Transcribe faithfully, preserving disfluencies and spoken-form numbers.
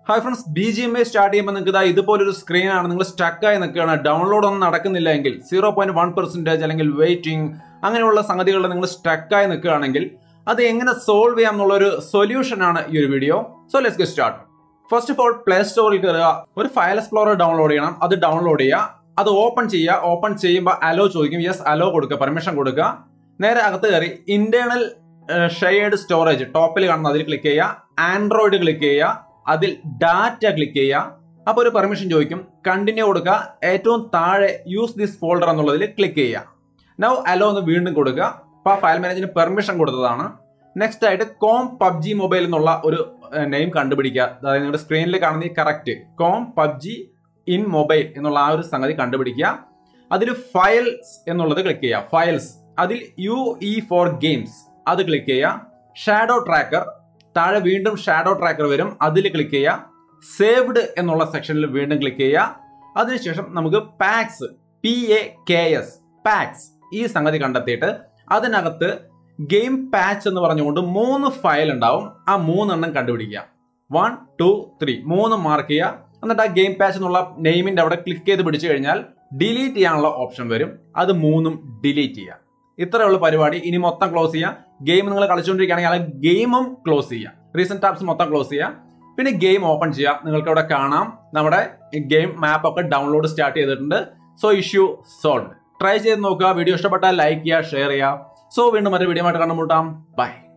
Hi friends, B G M I start ചെയ്യുമ്പോൾ നിങ്ങൾക്ക് ഇതുപോലൊരു സ്ക്രീൻ ആണ് നിങ്ങൾ സ്റ്റക്ക് ആയി നിൽക്കുകയാണ് ഡൗൺലോഡ് ഒന്നും നടക്കുന്നില്ല എങ്കിൽ സീറോ പോയിന്റ് വൺ പെർസെന്റേജ് അല്ലെങ്കിൽ വെയിറ്റിംഗ് അങ്ങനെയുള്ള സംഗതികളിൽ നിങ്ങൾ സ്റ്റക്ക് ആയി നിൽക്കുകയാണെങ്കിൽ അത് എങ്ങനെ സോൾവ് ചെയ്യാം എന്നുള്ള ഒരു സൊല്യൂഷൻ ആണ് ഈ ഒരു video. So let's get start. First of all play സ്റ്റോറിൽ കയറുക, ഒരു ഫയൽ എക്സ്പ്ലോറർ ഡൗൺലോഡ് ചെയ്യണം, അത് ഡൗൺലോഡ് ചെയ്യുക, അത് ഓപ്പൺ ചെയ്യുക. ഓപ്പൺ ചെയ്യുമ്പോൾ അലോ ചോദിക്കും, യെസ് അലോ കൊടുക്കുക, പെർമിഷൻ കൊടുക്കുക. നേരെ അകത്ത് കയറി ഇന്റേണൽ ഷെയർഡ് സ്റ്റോറേജ് ടോപ്പിൽ കാണുന്ന അതിൽ ക്ലിക്ക് ചെയ്യുക, ആൻഡ്രോയിഡ് ക്ലിക്ക് ചെയ്യുക, അതിൽ ഡാറ്റ ക്ലിക്ക് ചെയ്യുക. അപ്പോൾ ഒരു പെർമിഷൻ ചോദിക്കും, കണ്ടിന്യൂ കൊടുക്കുക. ഏറ്റവും താഴെ യൂസ് ദിസ് ഫോൾഡർ എന്നുള്ളതിൽ ക്ലിക്ക് ചെയ്യുക. നൗ അലോ എന്ന് വീണ്ടും കൊടുക്കുക. അപ്പോൾ ആ ഫയൽ മാനേജറിന് പെർമിഷൻ കൊടുത്തതാണ്. നെക്സ്റ്റ് ആയിട്ട് കോം പബ്ജി മൊബൈൽ എന്നുള്ള ഒരു നെയിം കണ്ടുപിടിക്കുക. അതായത് നിങ്ങളുടെ സ്ക്രീനിൽ കാണുന്ന ഈ correct com PUBG in mobile എന്നുള്ള ആ ഒരു സംഗതി കണ്ടുപിടിക്കുക. അതിൽ ഫയൽസ് എന്നുള്ളത് ക്ലിക്ക് ചെയ്യുക. ഫയൽസ് അതിൽ യു ഇ ഫോർ ഗെയിംസ് അത് ക്ലിക്ക് ചെയ്യുക. ഷാഡോ ട്രാക്കർ താഴെ വീണ്ടും ഷാഡോ ട്രാക്കർ വരും, അതിൽ ക്ലിക്ക് ചെയ്യുക. സേവ്ഡ് എന്നുള്ള സെക്ഷനിൽ വീണ്ടും ക്ലിക്ക് ചെയ്യുക. അതിനുശേഷം നമുക്ക് paks P A K S paks ഈ സംഗതി കണ്ടെത്തിയിട്ട് അതിനകത്ത് ഗെയിം പാച്ച് എന്ന് പറഞ്ഞുകൊണ്ട് മൂന്ന് ഫയൽ ഉണ്ടാവും. ആ മൂന്നെണ്ണം കണ്ടുപിടിക്കുക. വൺ ടു ത്രീ മൂന്ന് മാർക്ക് ചെയ്യുക. എന്നിട്ട് ആ ഗെയിം പാച്ച് എന്നുള്ള നെയിമിന്റെ അവിടെ ക്ലിക്ക് ചെയ്ത് പിടിച്ചു കഴിഞ്ഞാൽ ഡിലീറ്റ് ചെയ്യാനുള്ള ഓപ്ഷൻ വരും. അത് മൂന്നും ഡിലീറ്റ് ചെയ്യുക. ഇത്രയുള്ള പരിപാടി. ഇനി മൊത്തം ക്ലോസ് ചെയ്യുക. ഗെയിം നിങ്ങൾ കളിച്ചുകൊണ്ടിരിക്കുകയാണെങ്കിൽ ആ ഗെയിമും ക്ലോസ് ചെയ്യുക. റീസെന്റ് ടാബ്സ് മൊത്തം ക്ലോസ് ചെയ്യുക. പിന്നെ ഗെയിം ഓപ്പൺ ചെയ്യുക. നിങ്ങൾക്ക് ഇവിടെ കാണാം നമ്മുടെ ഗെയിം മാപ്പ് ഒക്കെ ഡൗൺലോഡ് സ്റ്റാർട്ട് ചെയ്തിട്ടുണ്ട്. So issue solve. ട്രൈ ചെയ്ത് നോക്കുക. വീഡിയോ ഇഷ്ടപ്പെട്ടാൽ ലൈക്ക് ചെയ്യുക, ഷെയർ ചെയ്യുക. സോ വീണ്ടും മറ്റൊരു വീഡിയോ ആയിട്ട് കണ്ടുമുട്ടാം. ബൈ.